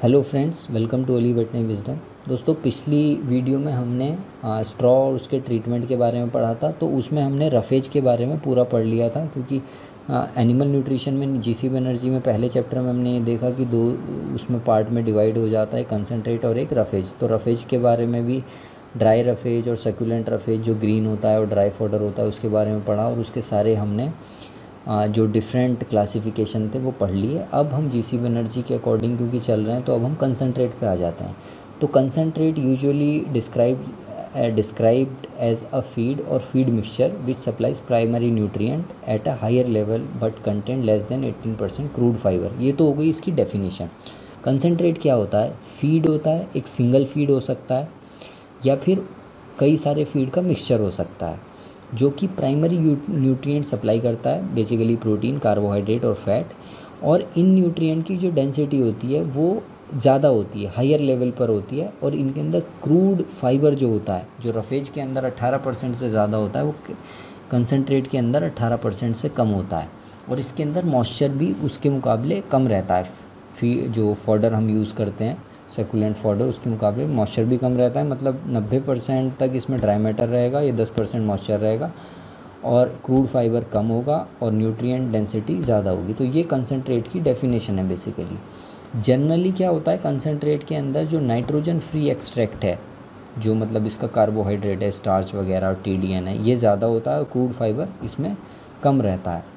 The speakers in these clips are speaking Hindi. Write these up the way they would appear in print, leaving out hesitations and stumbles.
Hello friends, welcome to Ollie veterinary wisdom. दोस्तों, पिछली वीडियो में हमने स्ट्रॉ और उसके ट्रीटमेंट के बारे में पढ़ा था। तो उसमें हमने रफेज के बारे में पूरा पढ़ लिया था, क्योंकि एनिमल न्यूट्रिशन में जीसी एनर्जी में पहले चैप्टर में हमने ये देखा कि दो उसमें पार्ट में डिवाइड हो जाता है, कंसनट्रेट और एक रफेज। तो रफेज के बारे में भी, ड्राई रफेज और सकुलेंट रफेज जो ग्रीन होता है और ड्राई फॉडर होता है, उसके बारे में पढ़ा और उसके सारे हमने जो डिफरेंट क्लासिफिकेशन थे वो पढ़ लिए। अब हम जीसी एनर्जी के अकॉर्डिंग क्योंकि चल रहे हैं, तो अब हम कंसनट्रेट पे आ जाते हैं। तो concentrate usually described as a feed और feed mixture which supplies primary nutrient at a higher level but content less than 18% crude fibre. ये तो हो गई इसकी डेफिनेशन। कंसनट्रेट क्या होता है? फीड होता है, एक सिंगल फीड हो सकता है या फिर कई सारे फीड का मिक्सचर हो सकता है, जो कि प्राइमरी न्यूट्रिएंट सप्लाई करता है, बेसिकली प्रोटीन, कार्बोहाइड्रेट और फैट। और इन न्यूट्रिएंट की जो डेंसिटी होती है वो ज़्यादा होती है, हायर लेवल पर होती है। और इनके अंदर क्रूड फाइबर जो होता है, जो रफेज के अंदर 18% से ज़्यादा होता है, वो कंसनट्रेट के अंदर 18% से कम होता है। और इसके अंदर मॉइस्चर भी उसके मुकाबले कम रहता है। जो फॉडर हम यूज़ करते हैं, सेकुलेंट फॉडर, उसके मुकाबले मॉइस्चर भी कम रहता है। मतलब 90% तक इसमें ड्राई मैटर रहेगा, ये 10% मॉइस्चर रहेगा और क्रूड फाइबर कम होगा और न्यूट्रिएंट डेंसिटी ज़्यादा होगी। तो ये कंसनट्रेट की डेफिनेशन है बेसिकली। जनरली क्या होता है, कंसनट्रेट के अंदर जो नाइट्रोजन फ्री एक्सट्रैक्ट है, जो मतलब इसका कार्बोहाइड्रेट है, स्टार्च वगैरह और TDN है, ये ज़्यादा होता है और क्रूड फाइबर इसमें कम रहता है।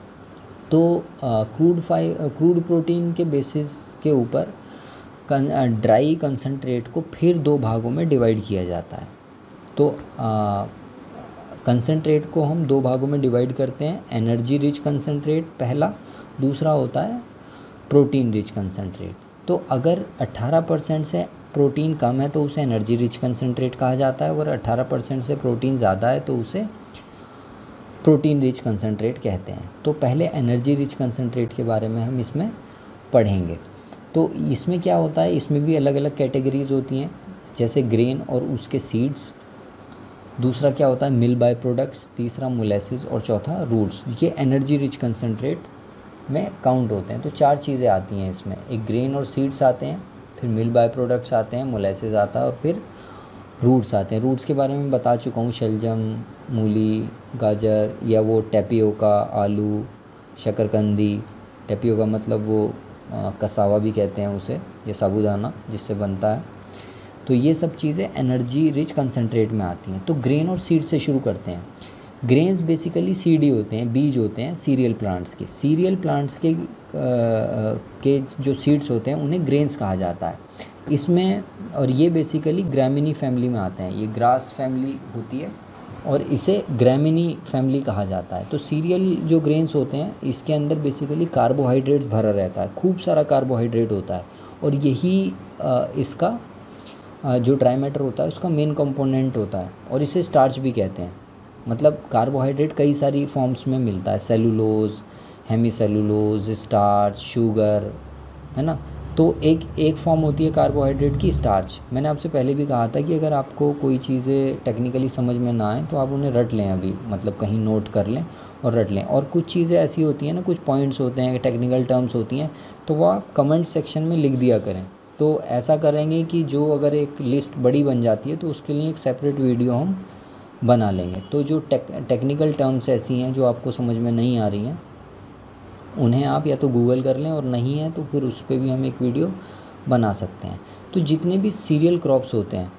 तो क्रूड प्रोटीन के बेसिस के ऊपर ड्राई कंसनट्रेट को फिर दो भागों में डिवाइड किया जाता है। तो कंसनट्रेट को हम दो भागों में डिवाइड करते हैं। एनर्जी रिच कंसनट्रेट पहला, दूसरा होता है प्रोटीन रिच कंसनट्रेट। तो अगर 18% से प्रोटीन कम है तो उसे एनर्जी रिच कंसनट्रेट कहा जाता है। अगर 18% से प्रोटीन ज़्यादा है तो उसे प्रोटीन रिच कंसनट्रेट कहते हैं। तो पहले एनर्जी रिच कंसनट्रेट के बारे में हम इसमें पढ़ेंगे। तो इसमें क्या होता है, इसमें भी अलग अलग कैटेगरीज होती हैं, जैसे ग्रेन और उसके सीड्स। दूसरा क्या होता है, मिल बाय प्रोडक्ट्स। तीसरा मोलेसिस और चौथा रूट्स। ये एनर्जी रिच कंसनट्रेट में काउंट होते हैं। तो चार चीज़ें आती हैं इसमें, एक ग्रेन और सीड्स आते हैं, फिर मिल बाय प्रोडक्ट्स आते हैं, मोलेसिस आता है और फिर रूट्स आते हैं। रूट्स के बारे में बता चुका हूँ, शलजम, मूली, गाजर या वो टैपियोका, आलू, शकरकंदी। टैपियोका मतलब वो कसावा भी कहते हैं उसे, ये साबूदाना जिससे बनता है। तो ये सब चीज़ें एनर्जी रिच कंसनट्रेट में आती हैं। तो ग्रेन और सीड से शुरू करते हैं। ग्रेन्स बेसिकली सीड ही होते हैं, बीज होते हैं सीरियल प्लांट्स के। सीरियल प्लांट्स के जो सीड्स होते हैं उन्हें ग्रेन्स कहा जाता है इसमें। और ये बेसिकली ग्रामिनी फैमिली में आते हैं। ये ग्रास फैमिली होती है और इसे ग्रामिनी फैमिली कहा जाता है। तो सीरियल जो ग्रेन्स होते हैं, इसके अंदर बेसिकली कार्बोहाइड्रेट्स भरा रहता है, खूब सारा कार्बोहाइड्रेट होता है। और यही इसका जो ड्राई मैटर होता है उसका मेन कंपोनेंट होता है। और इसे स्टार्च भी कहते हैं। मतलब कार्बोहाइड्रेट कई सारी फॉर्म्स में मिलता है, cellulose, hemicellulose, starch, sugar, है ना। तो एक फॉर्म होती है कार्बोहाइड्रेट की, स्टार्च। मैंने आपसे पहले भी कहा था कि अगर आपको कोई चीज़ें टेक्निकली समझ में ना आए तो आप उन्हें रट लें, अभी मतलब कहीं नोट कर लें और रट लें। और कुछ चीज़ें ऐसी होती हैं ना, कुछ पॉइंट्स होते हैं, टेक्निकल टर्म्स होती हैं, तो वो आप कमेंट सेक्शन में लिख दिया करें। तो ऐसा करेंगे कि जो अगर एक लिस्ट बड़ी बन जाती है तो उसके लिए एक सेपरेट वीडियो हम बना लेंगे। तो जो टेक्निकल टर्म्स ऐसी हैं जो आपको समझ में नहीं आ रही हैं, उन्हें आप या तो गूगल कर लें, और नहीं है तो फिर उस पर भी हम एक वीडियो बना सकते हैं। तो जितने भी सीरियल क्रॉप्स होते हैं,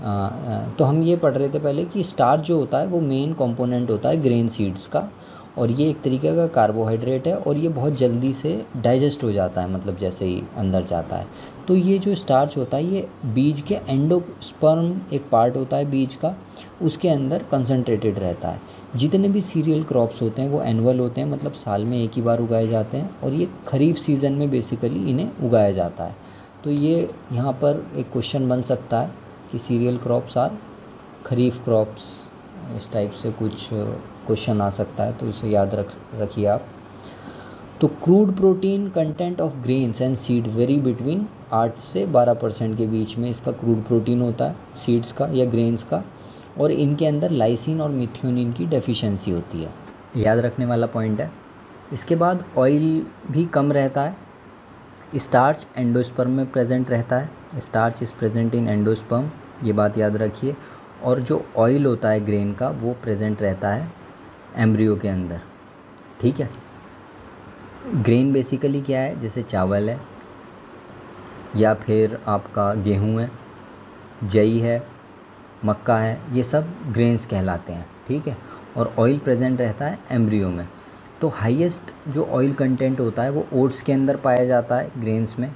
तो हम ये पढ़ रहे थे पहले कि स्टार्च जो होता है वो मेन कंपोनेंट होता है ग्रेन सीड्स का। और ये एक तरीके का कार्बोहाइड्रेट है और ये बहुत जल्दी से डाइजेस्ट हो जाता है, मतलब जैसे ही अंदर जाता है। तो ये जो स्टार्च होता है ये बीज के एंडोस्पर्म एक पार्ट होता है बीज का, उसके अंदर कंसनट्रेटेड रहता है। जितने भी सीरियल क्रॉप्स होते हैं वो एनुअल होते हैं, मतलब साल में एक ही बार उगाए जाते हैं। और ये खरीफ सीज़न में बेसिकली इन्हें उगाया जाता है। तो ये यहाँ पर एक क्वेश्चन बन सकता है कि cereal crops are kharif crops, इस टाइप से कुछ क्वेश्चन आ सकता है, तो इसे याद रखिए आप। तो crude protein content of grains and seed vary between 8 से 12% के बीच में इसका क्रूड प्रोटीन होता है, सीड्स का या ग्रेन्स का। और इनके अंदर लाइसिन और मिथ्योनिन की डेफिशिएंसी होती है, याद रखने वाला पॉइंट है। इसके बाद ऑयल भी कम रहता है, स्टार्च एंडोस्पर्म में प्रेजेंट रहता है, starch is present in endosperm, ये बात याद रखिए। और जो ऑयल होता है ग्रेन का वो प्रेजेंट रहता है एम्ब्रियो के अंदर, ठीक है। ग्रेन बेसिकली क्या है, जैसे चावल है या फिर आपका गेहूं है, जई है, मक्का है, ये सब ग्रेन्स कहलाते हैं, ठीक है। और ऑयल प्रेजेंट रहता है एम्ब्रियो में। तो हाईएस्ट जो ऑयल कंटेंट होता है वो ओट्स के अंदर पाया जाता है ग्रेन्स में,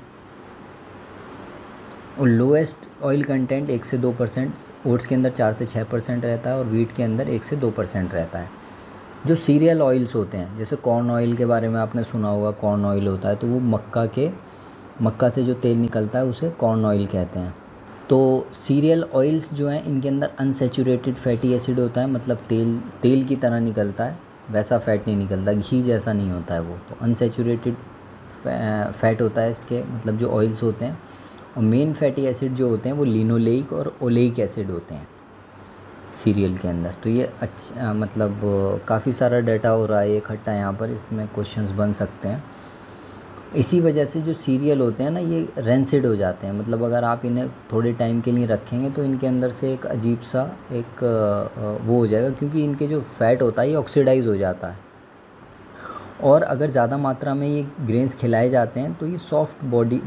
और लोएस्ट ऑयल कंटेंट 1 से 2%, ओट्स के अंदर 4 से 6% रहता है और वीट के अंदर 1 से 2% रहता है। जो सीरियल ऑयल्स होते हैं, जैसे कॉर्न ऑयल के बारे में आपने सुना होगा, कॉर्न ऑयल होता है, तो वो मक्का से जो तेल निकलता है उसे कॉर्न ऑयल कहते हैं। तो सीरियल ऑयल्स जो हैं इनके अंदर अनसैचुरेटेड फैटी एसिड होता है, मतलब तेल की तरह निकलता है, वैसा फ़ैट नहीं निकलता, घी जैसा नहीं होता है वो। तो अनसैचुरेटेड फ़ैट होता है इसके, मतलब जो ऑयल्स होते हैं। और मेन फैटी एसिड जो होते हैं वो लिनोलेइक और ओलेइक एसिड होते हैं सीरियल के अंदर। तो ये अच्छा, मतलब काफ़ी सारा डाटा हो रहा है इकट्ठा यहाँ पर, इसमें क्वेश्चंस बन सकते हैं। इसी वजह से जो सीरियल होते हैं ना ये रेंसिड हो जाते हैं, मतलब अगर आप इन्हें थोड़े टाइम के लिए रखेंगे तो इनके अंदर से एक अजीब सा एक वो हो जाएगा, क्योंकि इनके जो फ़ैट होता है ये ऑक्सीडाइज हो जाता है। और अगर ज़्यादा मात्रा में ये ग्रेन्स खिलाए जाते हैं तो ये सॉफ्ट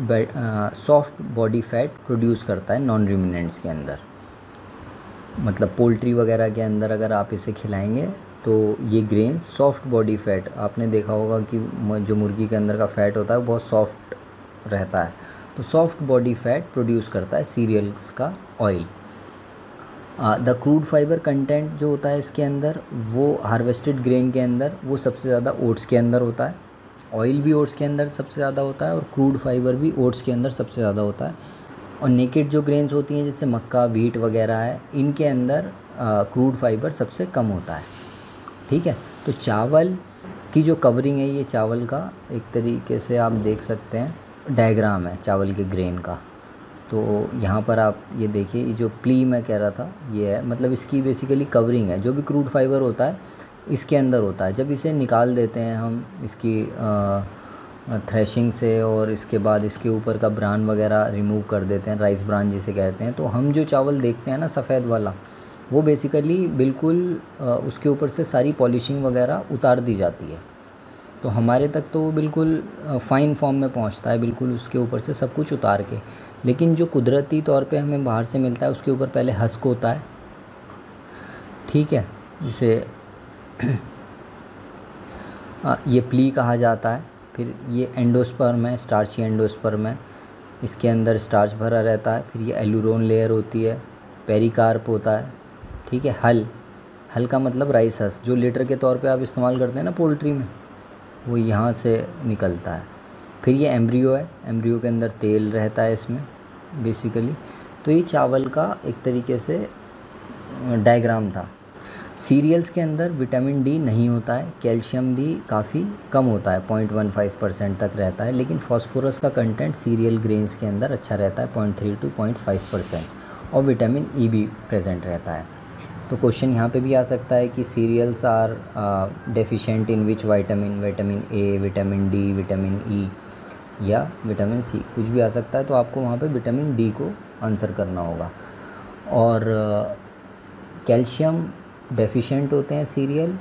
बॉडी फैट प्रोड्यूस करता है नॉन रूमिनेंट्स के अंदर, मतलब पोल्ट्री वगैरह के अंदर अगर आप इसे खिलाएंगे तो ये ग्रेन्स सॉफ्ट बॉडी फैट, आपने देखा होगा कि जो मुर्गी के अंदर का फ़ैट होता है वो बहुत सॉफ्ट रहता है, तो सॉफ्ट बॉडी फैट प्रोड्यूस करता है सीरियल्स का oil. The crude fibre content जो होता है इसके अंदर, वो हार्वेस्टेड ग्रेन के अंदर वो सबसे ज़्यादा ओट्स के अंदर होता है, ऑयल भी ओट्स के अंदर सबसे ज़्यादा होता है और क्रूड फाइबर भी ओट्स के अंदर सबसे ज़्यादा होता है। और नेकेड जो ग्रेन्स होती हैं जैसे मक्का, व्हीट वगैरह है, इनके अंदर क्रूड फाइबर सबसे कम होता है, ठीक है। तो चावल की जो कवरिंग है, ये चावल का एक तरीके से आप देख सकते हैं डायग्राम है चावल के ग्रेन का। तो यहाँ पर आप ये देखिए, ये जो प्ली मैं कह रहा था ये है, मतलब इसकी बेसिकली कवरिंग है। जो भी क्रूड फाइबर होता है इसके अंदर होता है। जब इसे निकाल देते हैं हम इसकी थ्रेशिंग से, और इसके बाद इसके ऊपर का ब्रान वगैरह रिमूव कर देते हैं, राइस ब्रान जिसे कहते हैं, तो हम जो चावल देखते हैं ना सफ़ेद वाला, वो बेसिकली बिल्कुल उसके ऊपर से सारी पॉलिशिंग वगैरह उतार दी जाती है, तो हमारे तक तो वो बिल्कुल फ़ाइन फॉर्म में पहुंचता है, बिल्कुल उसके ऊपर से सब कुछ उतार के। लेकिन जो कुदरती तौर पे हमें बाहर से मिलता है उसके ऊपर पहले हस्क होता है, ठीक है, जिसे ये प्ली कहा जाता है। फिर ये एंडोस्पर्म है, स्टार्ची एंडोस्पर्म है, इसके अंदर स्टार्च भरा रहता है। फिर ये एलुरोन लेयर होती है, पेरिकार्प होता है, ठीक है। हल का मतलब राइस हस्क, जो लीटर के तौर पे आप इस्तेमाल करते हैं ना पोल्ट्री में, वो यहाँ से निकलता है। फिर ये एम्ब्रियो है, एम्ब्रियो के अंदर तेल रहता है इसमें बेसिकली। तो ये चावल का एक तरीके से डायग्राम था। सीरियल्स के अंदर विटामिन डी नहीं होता है, कैल्शियम भी काफ़ी कम होता है, 0.15% तक रहता है, लेकिन फास्फोरस का कंटेंट सीरियल ग्रेन्स के अंदर अच्छा रहता है, 0.3 to 0.5%, और विटामिन ई भी प्रेजेंट रहता है। तो क्वेश्चन यहाँ पे भी आ सकता है कि cereals are deficient in which vitamin, vitamin A, vitamin D, vitamin E या विटामिन सी, कुछ भी आ सकता है। तो आपको वहाँ पे विटामिन डी को आंसर करना होगा। और कैल्शियम डेफिशिएंट होते हैं सीरियल,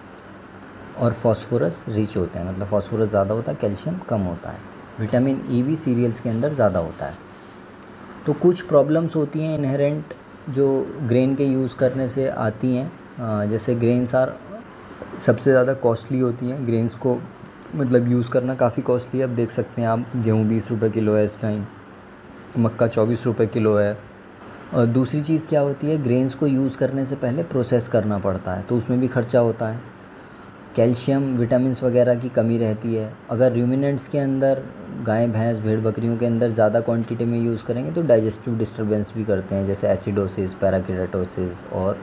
और फास्फोरस रिच होते हैं, मतलब फास्फोरस ज़्यादा होता है, कैल्शियम कम होता है। विटामिन ई भी सीरियल्स के अंदर ज़्यादा होता है। तो कुछ प्रॉब्लम्स होती हैं इनहेरेंट जो ग्रेन के यूज़ करने से आती हैं, जैसे ग्रेन्स आर सबसे ज़्यादा कॉस्टली होती हैं, ग्रेन्स को मतलब यूज़ करना काफ़ी कॉस्टली है। अब देख सकते हैं आप, गेहूँ 20 रुपये किलो है इस टाइम, मक्का 24 रुपये किलो है। और दूसरी चीज़ क्या होती है, ग्रेन्स को यूज़ करने से पहले प्रोसेस करना पड़ता है, तो उसमें भी खर्चा होता है। कैल्शियम, विटामिन्स वगैरह की कमी रहती है। अगर रूमिनेंट्स के अंदर गाय, भैंस, भेड़, बकरियों के अंदर ज़्यादा क्वांटिटी में यूज़ करेंगे तो डाइजेस्टिव डिस्टर्बेंस भी करते हैं, जैसे एसिडोसिस, पैराकीटोसिस, और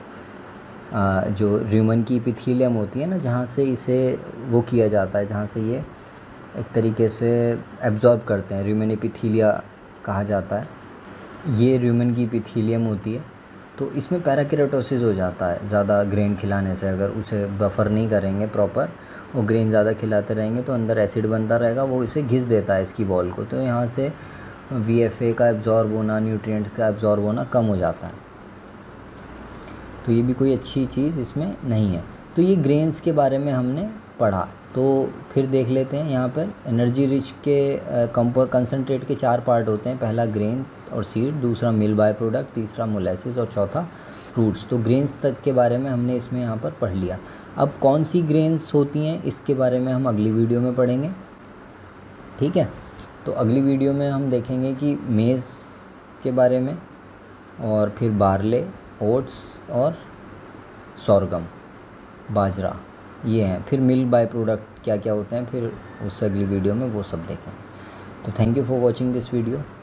जो र्यूमन की एपिथेलियम होती है ना, जहाँ से इसे वो किया जाता है, जहाँ से ये एक तरीके से एब्जॉर्ब करते हैं, र्यूमन एपिथेलिया कहा जाता है, ये र्यूमन की एपिथेलियम होती है। तो इसमें पैराकीटोसिस हो जाता है ज़्यादा ग्रेन खिलाने से, अगर उसे बफर नहीं करेंगे प्रॉपर, और ग्रेन ज़्यादा खिलाते रहेंगे तो अंदर एसिड बनता रहेगा, वो इसे घिस देता है इसकी वॉल को, तो यहाँ से VFA का एब्जॉर्ब होना, न्यूट्रिएंट्स का एब्जॉर्ब होना कम हो जाता है। तो ये भी कोई अच्छी चीज़ इसमें नहीं है। तो ये ग्रेन्स के बारे में हमने पढ़ा। तो फिर देख लेते हैं यहाँ पर एनर्जी रिच के कंसनट्रेट के 4 पार्ट होते हैं। पहला ग्रेन्स और सीड, दूसरा मिल बाय प्रोडक्ट, तीसरा मोलेसिस और चौथा फ्रूट्स। तो ग्रेन्स तक के बारे में हमने इसमें यहाँ पर पढ़ लिया। अब कौन सी ग्रेन्स होती हैं इसके बारे में हम अगली वीडियो में पढ़ेंगे, ठीक है। तो अगली वीडियो में हम देखेंगे कि मेज़ के बारे में, और फिर बारले, ओट्स और सोरगम, बाजरा, ये हैं। फिर मिल बाय प्रोडक्ट क्या क्या होते हैं, फिर उस अगली वीडियो में वो सब देखेंगे। तो thank you for watching this video.